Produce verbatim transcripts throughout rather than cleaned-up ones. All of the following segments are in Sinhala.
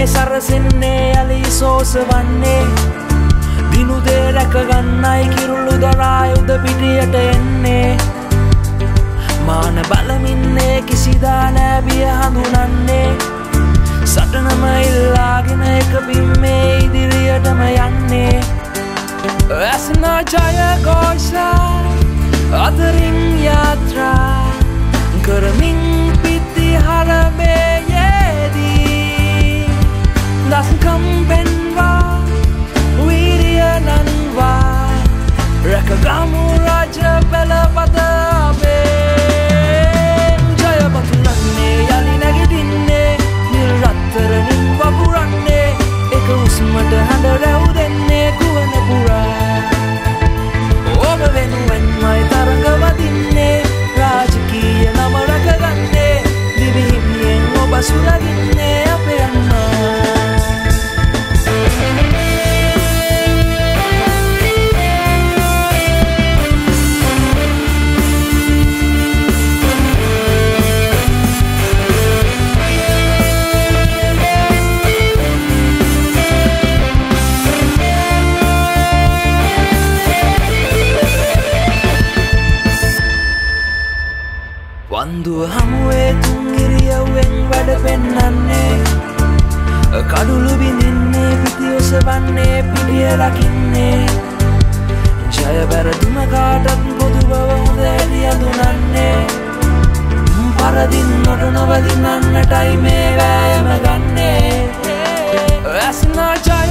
සරසෙන්නේ යලි සෝසවන්නේ දිනුදේ රැක ගන්නයි කිරුළු දරා යුද පිටියට එන්නේ මාන බලමින්නේ කිසිදා නෑ බිය හඳුනන්නේ සටනම ඉල්ලාගෙන එක බිම්මේ ඉදිරියටම යන්නේ ඇසන ජය ഘോഷා අතරින් යාත්‍රා කරමින් පිති හරමේයේදී දස්කම් පෙන්වා වීරිය නන්වා රැකගමු රාජ පෙළපත අපේ ජයපතුලන්නේ යලි නැගිටින්නේ නිල් රත්තරනින් වපුරන්නේ එක උස්මට හඬ රැව් දෙන්නේ ගුවන පුරා ඔබ වෙනුවෙන්මයි තරඟ වදින්නේ රාජකීය නම රැකගන්නේ දිවිහිමියෙන් ඔබ සුරකින්නේ අපේ අම්මා වන්දුව හමුවේ තුන් ඉරියව්වෙන් වැඩ පෙන්නන්නේ කඩුළු බිඳින්නේ පිටි ඔසවන්නේ පිළිය රකින්නේ ජය බැරදුම කාටත් පොදු බව හොඳ ඇති අඳුනන්නේ පරදින් නොට නොවදිනන්නටයි මේ වෑයම ගන්නේ ඇසන ජය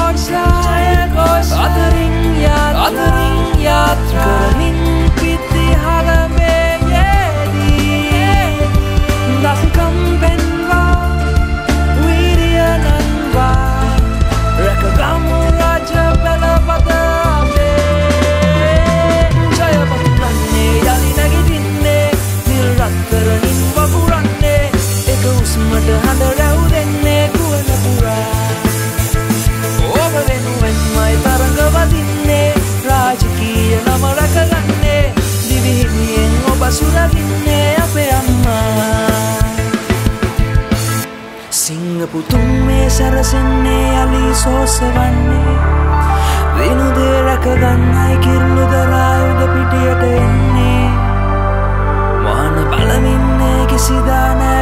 ഘോഷා අතරින් යාත්‍රා කරමින් පිටි හරමේ දස්කම් පෙන්වා වීරිය නන්වා රැකගමු රාජ පෙළපත අපේ ජයපතුලන්නේ යලි නැගිටින්නේ නිල් රත්තරනින් වපුරන්නේ එක උස්මට හඬ රැව් දෙන්නේ ගුවන පුරා ඔබ වෙනුවෙන්මයි තරඟ වදින්නේ රාජකීය නම රැකගන්නේ දිවිහිමියෙන් ඔබ සුරකින්නේ අපේ අම්මා සිංහපුතුන් මේ සැරසෙන්නේ යලි සෝසවන්නේ දිනුදේ රැකගන්නයි කිරුළු දරා යුද පිටියට එන්නේ මාන බලමින්නේ කිසිදා නෑ